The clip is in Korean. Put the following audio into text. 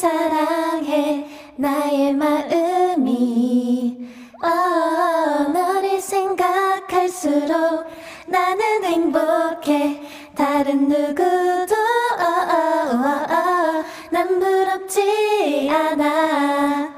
사랑해 나의 마음이 너를 생각할수록 나는 행복해 다른 누구도 난 부럽지 않아